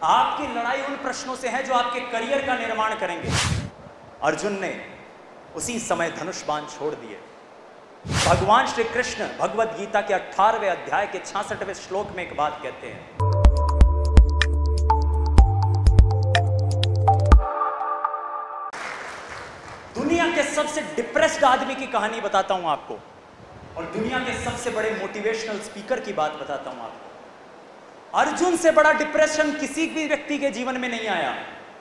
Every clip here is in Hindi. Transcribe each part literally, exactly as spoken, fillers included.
आपकी लड़ाई उन प्रश्नों से है जो आपके करियर का निर्माण करेंगे। अर्जुन ने उसी समय धनुष बाण छोड़ दिए। भगवान श्री कृष्ण भगवद गीता के अठारहवें अध्याय के छियासठवें श्लोक में एक बात कहते हैं, दुनिया के सबसे डिप्रेस्ड आदमी की कहानी बताता हूं आपको और दुनिया के सबसे बड़े मोटिवेशनल स्पीकर की बात बताता हूं आपको। अर्जुन से बड़ा डिप्रेशन किसी भी व्यक्ति के जीवन में नहीं आया।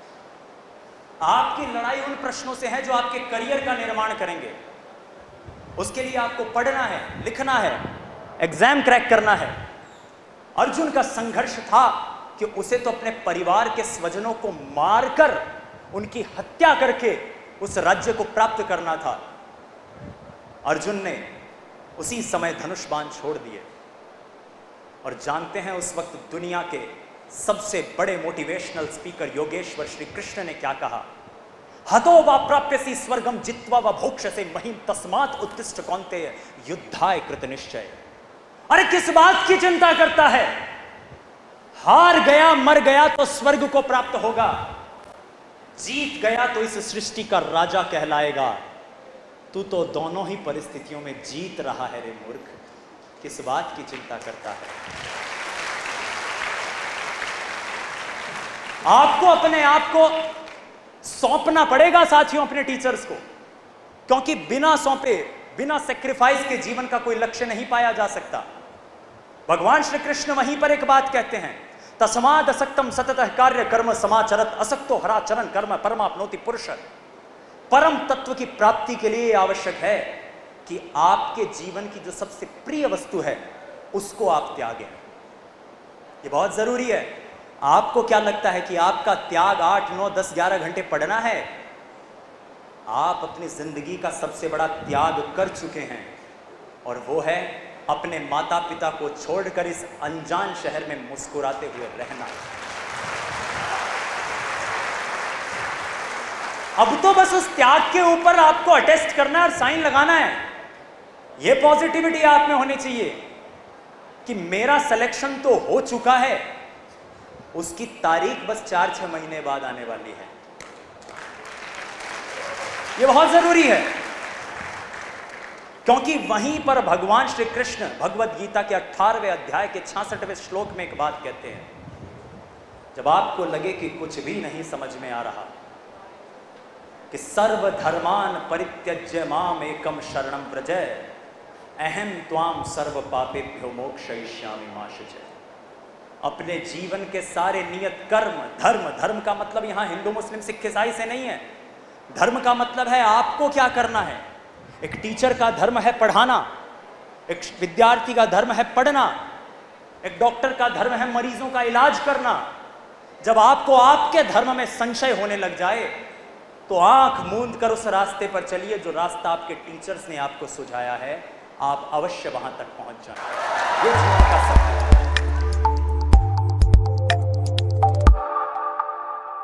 आपकी लड़ाई उन प्रश्नों से है जो आपके करियर का निर्माण करेंगे। उसके लिए आपको पढ़ना है, लिखना है, एग्जाम क्रैक करना है। अर्जुन का संघर्ष था कि उसे तो अपने परिवार के स्वजनों को मारकर उनकी हत्या करके उस राज्य को प्राप्त करना था। अर्जुन ने उसी समय धनुष बाण छोड़ दिए और जानते हैं उस वक्त दुनिया के सबसे बड़े मोटिवेशनल स्पीकर योगेश्वर श्री कृष्ण ने क्या कहा? हतो वा प्राप्यसि स्वर्गम जित्वा वा भोक्ष्यसे महीम तस्मात् उत्तिष्ठ कौन्तेय युद्धाय कृत निश्चय। अरे किस बात की चिंता करता है? हार गया, मर गया तो स्वर्ग को प्राप्त होगा, जीत गया तो इस सृष्टि का राजा कहलाएगा। तू तो दोनों ही परिस्थितियों में जीत रहा है रे मूर्ख, किस बात की चिंता करता है? आपको अपने आप को सौंपना पड़ेगा साथियों अपने टीचर्स को, क्योंकि बिना सौंपे, बिना सेक्रीफाइस के जीवन का कोई लक्ष्य नहीं पाया जा सकता। भगवान श्री कृष्ण वहीं पर एक बात कहते हैं, तस्माद् असक्तम सततः कार्य कर्म समाचरत असक्तो हराचरण कर्म परमाप्नोति पुरुष। परम तत्व की प्राप्ति के लिए आवश्यक है कि आपके जीवन की जो सबसे प्रिय वस्तु है उसको आप त्यागें। ये बहुत जरूरी है। आपको क्या लगता है कि आपका त्याग आठ नौ दस ग्यारह घंटे पढ़ना है? आप अपनी जिंदगी का सबसे बड़ा त्याग कर चुके हैं और वो है अपने माता पिता को छोड़कर इस अनजान शहर में मुस्कुराते हुए रहना। अब तो बस उस त्याग के ऊपर आपको अटेस्ट करना है और साइन लगाना है। ये पॉजिटिविटी आप में होनी चाहिए कि मेरा सिलेक्शन तो हो चुका है, उसकी तारीख बस चार छह महीने बाद आने वाली है। यह बहुत जरूरी है, क्योंकि वहीं पर भगवान श्री कृष्ण भगवद गीता के अठारहवें अध्याय के छियासठवें श्लोक में एक बात कहते हैं, जब आपको लगे कि कुछ भी नहीं समझ में आ रहा, कि सर्वधर्मान परित्यज्य माम एकम शरणम व्रज अहम त्वाम सर्व पापेभ्यो मोक्षयिष्यामि मा शुचि। अपने जीवन के सारे नियत कर्म, धर्म, धर्म का मतलब यहां हिंदू मुस्लिम सिख ईसाई से नहीं है। धर्म का मतलब है आपको क्या करना है। एक टीचर का धर्म है पढ़ाना, एक विद्यार्थी का धर्म है पढ़ना, एक डॉक्टर का धर्म है मरीजों का इलाज करना। जब आपको आपके धर्म में संशय होने लग जाए तो आंख मूंद कर उस रास्ते पर चलिए जो रास्ता आपके टीचर्स ने आपको सुझाया है। आप अवश्य वहां तक पहुंच जाए। ये जीवन का सत्य है।